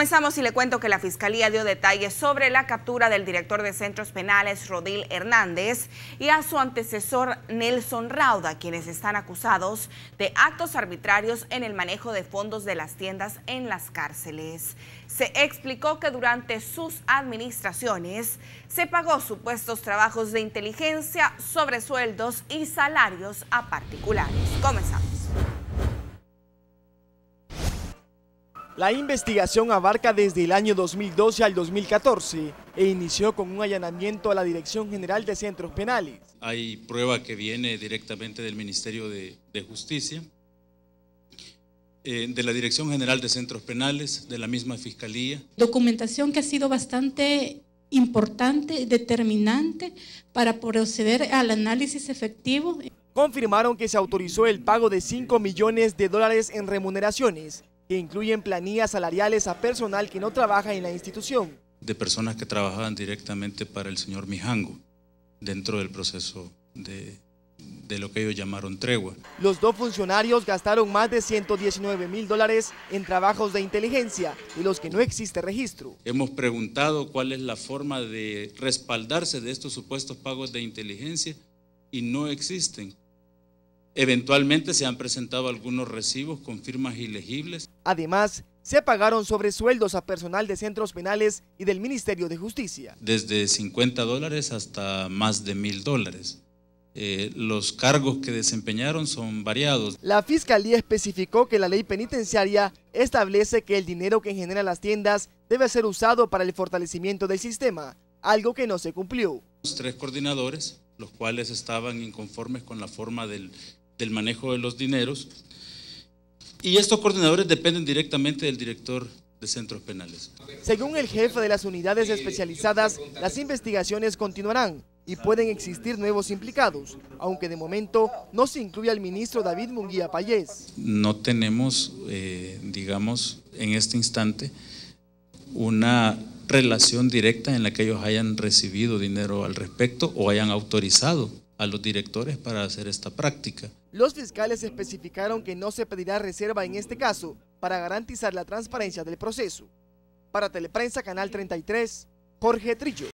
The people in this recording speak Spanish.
Comenzamos y le cuento que la Fiscalía dio detalles sobre la captura del director de Centros Penales, Rodil Hernández, y a su antecesor, Nelson Rauda, quienes están acusados de actos arbitrarios en el manejo de fondos de las tiendas en las cárceles. Se explicó que durante sus administraciones se pagó supuestos trabajos de inteligencia, sobresueldos y salarios a particulares. Comenzamos. La investigación abarca desde el año 2012 al 2014 e inició con un allanamiento a la Dirección General de Centros Penales. Hay prueba que viene directamente del Ministerio de Justicia, de la Dirección General de Centros Penales, de la misma Fiscalía. Documentación que ha sido bastante importante, determinante para proceder al análisis efectivo. Confirmaron que se autorizó el pago de $5 millones en remuneraciones, que incluyen planillas salariales a personal que no trabaja en la institución. De personas que trabajaban directamente para el señor Mijango, dentro del proceso de lo que ellos llamaron tregua. Los dos funcionarios gastaron más de $119.000 en trabajos de inteligencia, de los que no existe registro. Hemos preguntado cuál es la forma de respaldarse de estos supuestos pagos de inteligencia y no existen. Eventualmente se han presentado algunos recibos con firmas ilegibles. Además, se pagaron sobresueldos a personal de centros penales y del Ministerio de Justicia. Desde $50 hasta más de $1.000. Los cargos que desempeñaron son variados. La Fiscalía especificó que la ley penitenciaria establece que el dinero que generan las tiendas debe ser usado para el fortalecimiento del sistema, algo que no se cumplió. Los 3 coordinadores, los cuales estaban inconformes con la forma del manejo de los dineros, y estos coordinadores dependen directamente del director de centros penales. Según el jefe de las unidades especializadas, las investigaciones continuarán y pueden existir nuevos implicados, aunque de momento no se incluye al ministro David Munguía Payés. No tenemos, digamos, en este instante, una relación directa en la que ellos hayan recibido dinero al respecto o hayan autorizado a los directores para hacer esta práctica. Los fiscales especificaron que no se pedirá reserva en este caso para garantizar la transparencia del proceso. Para Teleprensa Canal 33, Jorge Trillo.